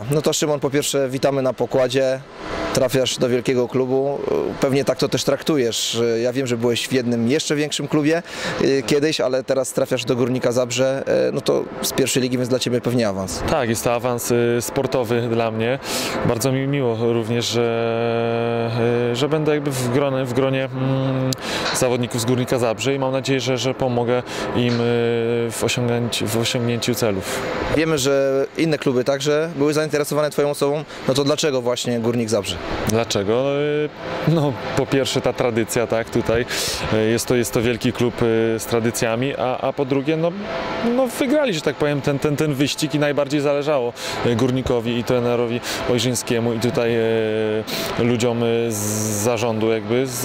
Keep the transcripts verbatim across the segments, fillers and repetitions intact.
No to Szymon, po pierwsze witamy na pokładzie, trafiasz do wielkiego klubu, pewnie tak to też traktujesz. Ja wiem, że byłeś w jednym jeszcze większym klubie kiedyś, ale teraz trafiasz do Górnika Zabrze, no to z pierwszej ligi, więc dla Ciebie pewnie awans. Tak, jest to awans sportowy dla mnie. Bardzo mi miło również, że, że będę jakby w gronie, w gronie mm, zawodników z Górnika Zabrze i mam nadzieję, że, że pomogę im w osiągnięciu, w osiągnięciu celów. Wiemy, że inne kluby także były zainteresowane Twoją osobą, no to dlaczego właśnie Górnik Zabrze? Dlaczego? No po pierwsze ta tradycja, tak, tutaj jest to, jest to wielki klub z tradycjami, a, a po drugie no, no wygrali, że tak powiem, ten, ten, ten wyścig i najbardziej zależało Górnikowi i trenerowi Ojrzyńskiemu i tutaj e, ludziom z zarządu jakby, z,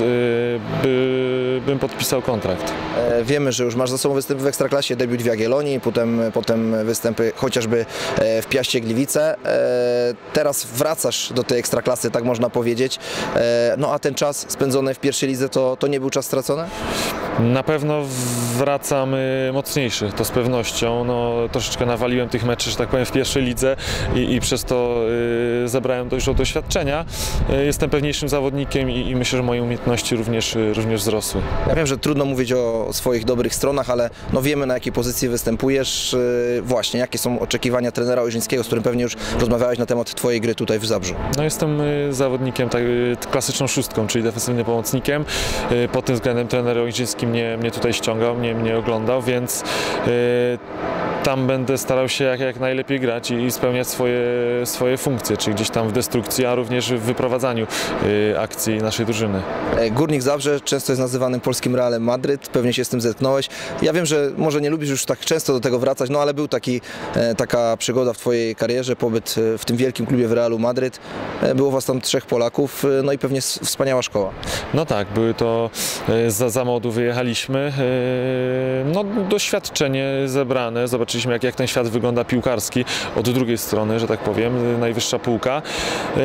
by, bym podpisał kontrakt. E, wiemy, że już masz za sobą występy w Ekstraklasie, debiut w Jagiellonii, potem, potem występy chociażby w Piaście Gliwice. E, teraz wracasz do tej Ekstraklasy, tak można powiedzieć. E, no a ten czas spędzony w pierwszej lidze, to, to nie był czas stracony? Na pewno wracam mocniejszy, to z pewnością. No, troszeczkę nawaliłem tych meczów, że tak powiem, w pierwszej lidze i, i przez to y, zebrałem dużo doświadczenia. Y, jestem pewniejszym zawodnikiem i, i myślę, że moje umiejętności również, y, również wzrosły. Ja wiem, że trudno mówić o swoich dobrych stronach, ale no wiemy, na jakiej pozycji występujesz. Y, właśnie, jakie są oczekiwania trenera Ojrzyńskiego, z którym pewnie już rozmawiałeś na temat Twojej gry tutaj w Zabrzu? No, jestem y, zawodnikiem tak, y, klasyczną szóstką, czyli defensywnym pomocnikiem. Y, pod tym względem trener Ojrzyński mnie, mnie tutaj ściągał, mnie, mnie oglądał, więc y, tam będę starał się jak, jak najlepiej grać i, i spełniać swoje, swoje funkcje, czyli gdzieś tam w destrukcji, a również w wyprowadzaniu y, akcji naszej drużyny. Górnik Zabrze często jest nazywany polskim Realem Madryt, pewnie się z tym zetknąłeś. Ja wiem, że może nie lubisz już tak często do tego wracać, no ale był taki, e, taka przygoda w Twojej karierze, pobyt w tym wielkim klubie w Realu Madryt. E, było Was tam trzech Polaków, no i pewnie wspaniała szkoła. No tak, były to, e, za, za młodu wyjechaliśmy, e, no doświadczenie zebrane, zobaczyliśmy jak, jak ten świat wygląda piłkarski od drugiej strony, że tak powiem, najwyższa półka e,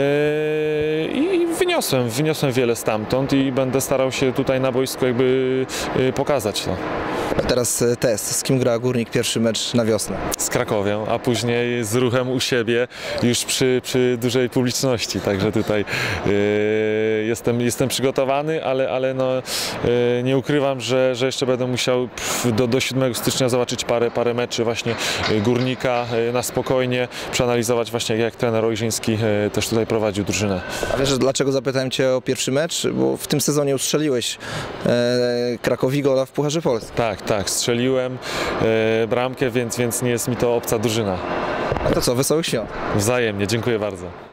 i wyniosłem, wyniosłem wiele stamtąd i będę starał się tutaj na boisku jakby e, pokazać to. A teraz test. Z kim gra Górnik pierwszy mecz na wiosnę? Z Krakowią, a później z Ruchem u siebie już przy, przy dużej publiczności, także tutaj yy, jestem, jestem przygotowany, ale, ale no, yy, nie ukrywam, że, że jeszcze będę musiał do, do siódmego stycznia zobaczyć parę, parę meczy właśnie Górnika yy, na spokojnie, przeanalizować właśnie jak trener Ojrzyński yy, też tutaj prowadził drużynę. A wiesz, dlaczego zapytałem Cię o pierwszy mecz? Bo w tym sezonie ustrzeliłeś e, Krakowi gola w Pucharze Polski. Tak, tak, strzeliłem e, bramkę, więc, więc nie jest mi to obca drużyna. A to co, wesołych świąt. Wzajemnie, dziękuję bardzo.